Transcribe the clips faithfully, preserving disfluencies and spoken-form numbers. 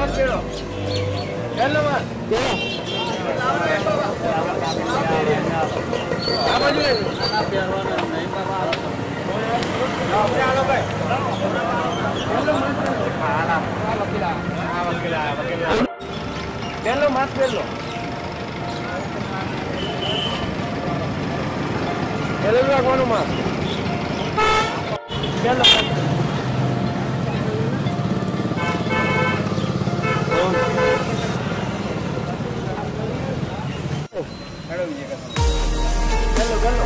Mask पहन लो पहले भी रखवानो मास्क पहन लो चलो चलो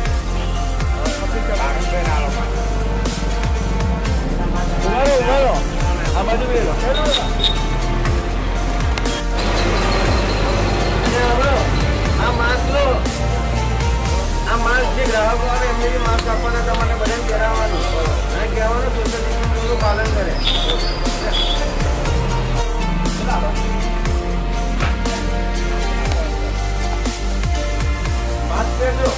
उभारो उभारो आ बाजू में लो आ मास्क लो आ मास्क જે ગ્રાહકો આવે એમને બી માસ્ક આપવાના તમારે બધાને પહેરાવવાનું અને કહેવાનું સોશિયલ ડિસ્ટન્સિંગનું પાલન કરે માસ્ક પહેરજો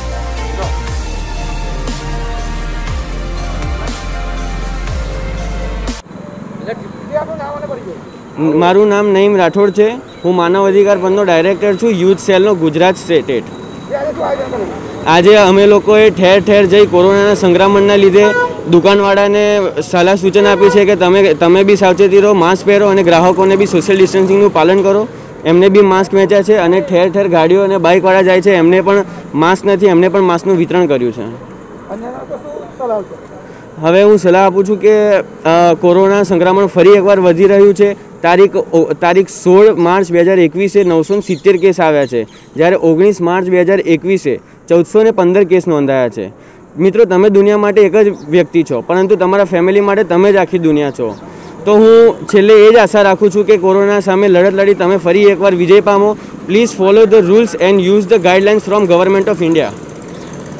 મારું નામ નઈમ રાઠોડ છે હું માનવ અધિકાર પંચનો ડાયરેક્ટર છું યુથ સેલનો ગુજરાત સ્ટેટ। આજે અમે લોકોએ ઠેર ઠેર જઈ કોરોનાના સંક્રમણના લીધે દુકાનવાળાને સલાહ સૂચન આપી છે કે તમે તમે બી સાવચેતી રહો, માસ્ક પહેરો અને ગ્રાહકોને બી સોશિયલ ડિસ્ટન્સિંગનું પાલન કરો। એમને બી માસ્ક વેચ્યા છે અને ઠેર ઠેર ગાડીઓ અને બાઇકવાળા જાય છે એમને પણ માસ્ક નથી, એમને પણ માસ્કનું વિતરણ કર્યું છે। હવે હું સલાહ આપું છું કે કોરોના સંક્રમણ ફરી એકવાર વધી રહ્યું છે। તારીખ તારીખ સોળ માર્ચ બે હજાર એકવીસે નવસો સિત્તેર કેસ આવ્યા છે, જ્યારે ઓગણીસ માર્ચ બે હજાર એકવીસે ચૌદસો ને પંદર કેસ નોંધાયા છે। મિત્રો, તમે દુનિયા માટે એક જ વ્યક્તિ છો, પરંતુ તમારા ફેમિલી માટે તમે જ આખી દુનિયા છો। તો હું છેલ્લે એ જ આશા રાખું છું કે કોરોના સામે લડત લડી તમે ફરી એકવાર વિજય પામો। Please follow the rules and use the guidelines from government of India.